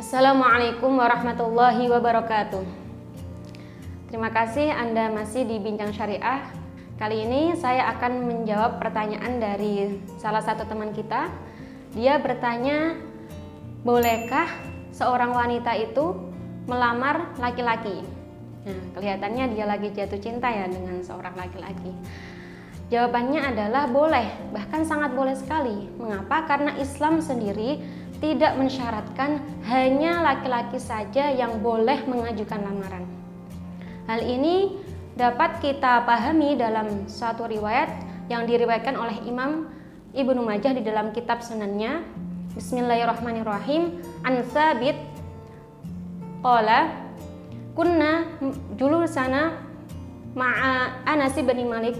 Assalamualaikum warahmatullahi wabarakatuh. Terima kasih Anda masih di Bincang Syariah. Kali ini saya akan menjawab pertanyaan dari salah satu teman kita. Dia bertanya, bolehkah seorang wanita itu melamar laki-laki? Nah, kelihatannya dia lagi jatuh cinta ya dengan seorang laki-laki. Jawabannya adalah boleh, bahkan sangat boleh sekali. Mengapa? Karena Islam sendiri tidak mensyaratkan hanya laki-laki saja yang boleh mengajukan lamaran. Hal ini dapat kita pahami dalam suatu riwayat yang diriwayatkan oleh Imam Ibnu Majah di dalam kitab Sunannya. Bismillahirrahmanirrahim. An Tsabit qala kunna julusana ma'a Anas bin Malik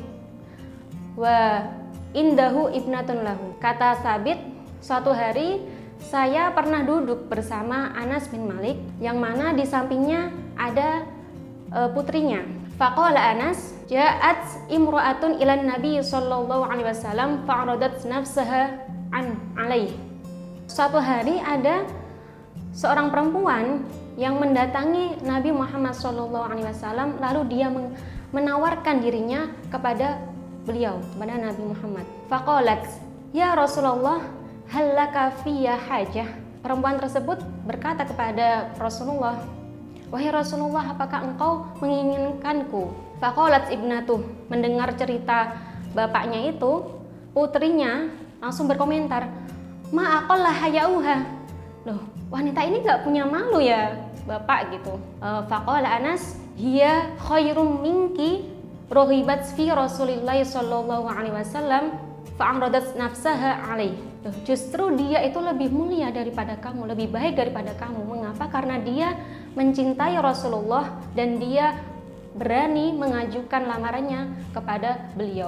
wa indahu ibnatun lahu. Kata Tsabit, suatu hari saya pernah duduk bersama Anas bin Malik yang mana di sampingnya ada putrinya. Faqala Anas, ja'at imra'atun ilan Nabi sallallahu alaihi wasallam fa'aradat nafsaha alaih. Suatu hari ada seorang perempuan yang mendatangi Nabi Muhammad sallallahu alaihi wasallam, lalu dia menawarkan dirinya kepada beliau, kepada Nabi Muhammad. Faqalat, ya Rasulullah, hal laka fiyya hajah. Perempuan tersebut berkata kepada Rasulullah, wahai Rasulullah, apakah engkau menginginkanku? Faqalat ibnatuh, mendengar cerita bapaknya itu, putrinya langsung berkomentar, ma aqalla hayauha. Loh, wanita ini nggak punya malu ya bapak gitu. Faqala Anas, hiya khairum minki rohibat fi Rasulillah sallallahu alaihi wasallam fa'aradat nafsaha alaih. Justru dia itu lebih mulia daripada kamu, lebih baik daripada kamu. Mengapa? Karena dia mencintai Rasulullah dan dia berani mengajukan lamarannya kepada beliau.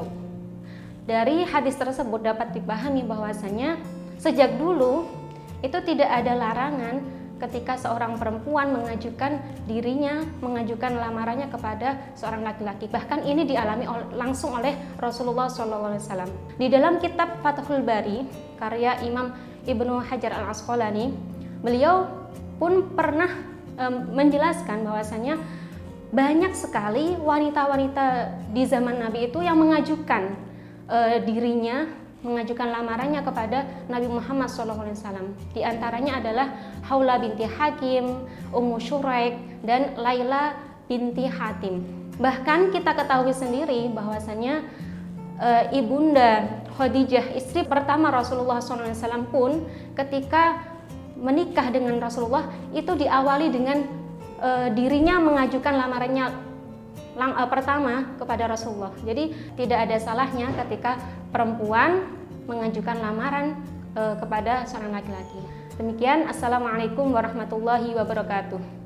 Dari hadis tersebut dapat dipahami bahwasanya sejak dulu itu tidak ada larangan ketika seorang perempuan mengajukan dirinya, mengajukan lamarannya kepada seorang laki-laki. Bahkan ini dialami langsung oleh Rasulullah SAW. Di dalam kitab Fathul Bari, karya Imam Ibnu Hajar Al-Asqalani, beliau pun pernah menjelaskan bahwasanya banyak sekali wanita-wanita di zaman Nabi itu yang mengajukan dirinya, mengajukan lamarannya kepada Nabi Muhammad SAW. Di antaranya adalah Haula binti Hakim, Ummu Syuraik, dan Laila binti Hatim. Bahkan kita ketahui sendiri bahwasanya ibunda Khadijah, istri pertama Rasulullah SAW pun ketika menikah dengan Rasulullah itu diawali dengan dirinya mengajukan lamarannya pertama kepada Rasulullah. Jadi tidak ada salahnya ketika perempuan mengajukan lamaran kepada seorang laki-laki. Demikian, assalamualaikum warahmatullahi wabarakatuh.